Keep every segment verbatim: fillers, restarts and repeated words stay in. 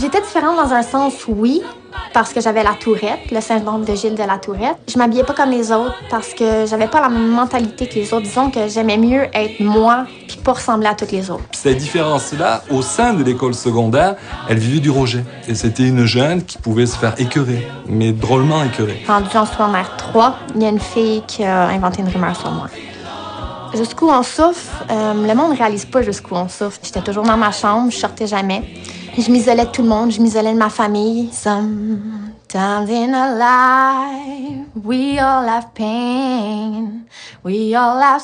J'étais différente dans un sens, oui, parce que j'avais la tourette, le syndrome de Gilles de la Tourette. Je m'habillais pas comme les autres parce que j'avais pas la même mentalité que les autres. Disons que j'aimais mieux être moi puis pas ressembler à toutes les autres. Cette différence-là, au sein de l'école secondaire, elle vivait du rejet. Et c'était une jeune qui pouvait se faire écœurer, mais drôlement écœurer. Rendu en secondaire trois, il y a une fille qui a inventé une rumeur sur moi. Jusqu'où on souffre, euh, le monde ne réalise pas jusqu'où on souffre. J'étais toujours dans ma chambre, je sortais jamais. Je m'isolais de tout le monde, je m'isolais de ma famille. Sometimes in our life, we all have pain, we all have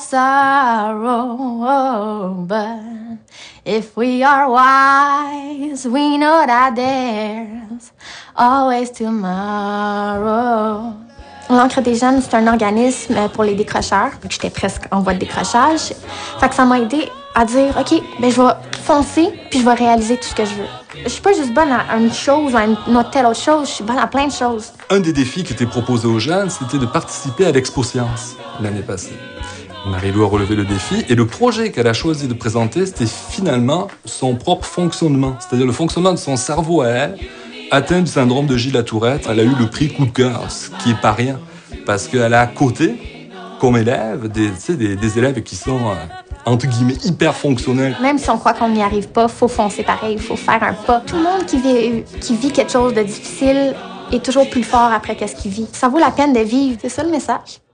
sorrow, but if we are wise, we know that there's always tomorrow. L'Ancre des jeunes, c'est un organisme pour les décrocheurs. J'étais presque en voie de décrochage. Fait que ça m'a aidé à dire, OK, ben je vais foncer puis je vais réaliser tout ce que je veux. Je suis pas juste bonne à une chose ou à une autre telle autre chose, je suis bonne à plein de choses. Un des défis qui était proposé aux jeunes, c'était de participer à l'Expo Science l'année passée. Marie-Lou a relevé le défi et le projet qu'elle a choisi de présenter, c'était finalement son propre fonctionnement, c'est-à-dire le fonctionnement de son cerveau à elle, atteint du syndrome de Gilles de la Tourette. Elle a eu le prix coup de cœur, ce qui est pas rien, parce qu'elle a à côté, comme élève, des, tu sais, des, des élèves qui sont, euh, entre guillemets, hyper fonctionnels. Même si on croit qu'on n'y arrive pas, il faut foncer pareil, il faut faire un pas. Tout le monde qui vit, qui vit quelque chose de difficile est toujours plus fort après qu'est-ce qu'il vit. Ça vaut la peine de vivre, c'est ça le message.